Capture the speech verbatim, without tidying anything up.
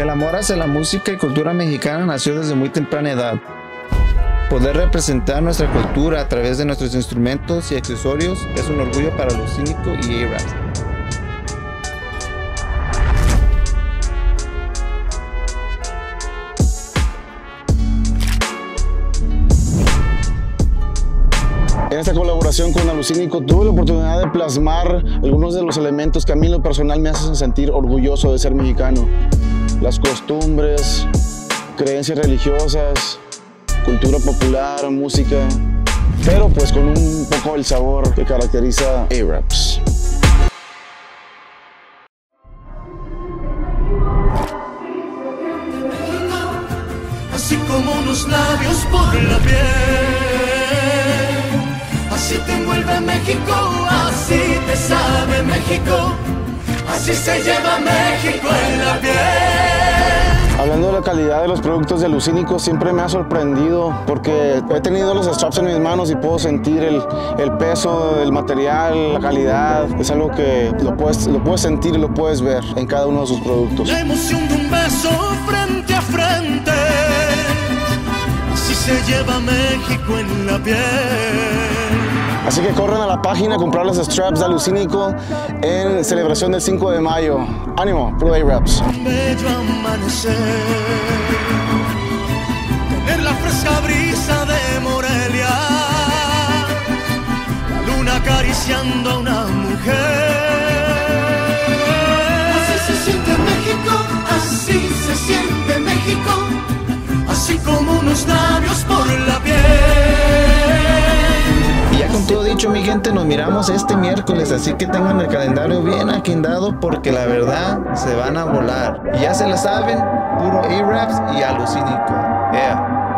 El amor hacia la música y cultura mexicana nació desde muy temprana edad. Poder representar nuestra cultura a través de nuestros instrumentos y accesorios es un orgullo para Lo Cínico y A-Raps. En esta colaboración con Lo Cínico tuve la oportunidad de plasmar algunos de los elementos que a mí en lo personal me hacen sentir orgulloso de ser mexicano. Las costumbres, creencias religiosas, cultura popular, música, pero pues con un poco el sabor que caracteriza A-Raps. Así como unos labios por la piel, así te envuelve México, así te sabe México, así se lleva México en la piel. Hablando de la calidad de los productos de Lo Cínico, siempre me ha sorprendido porque he tenido los straps en mis manos y puedo sentir el, el peso del material, la calidad. Es algo que lo puedes, lo puedes sentir y lo puedes ver en cada uno de sus productos. La emoción de un beso frente a frente, así se lleva México en la piel. Así que corran a la página a comprar los straps de Lo Cínico en celebración del cinco de mayo. ¡Ánimo! Pro A-Raps. Un bello amanecer, tener la fresca brisa de Morelia, la luna acariciando a una mujer. Así se siente México, así se siente México, así como unos labios por la piel. Y ya con todo dicho, mi gente, nos miramos este miércoles, así que tengan el calendario bien agendado porque la verdad se van a volar. Y ya se la saben, puro A-Raps y a Lo Cínico. Yeah.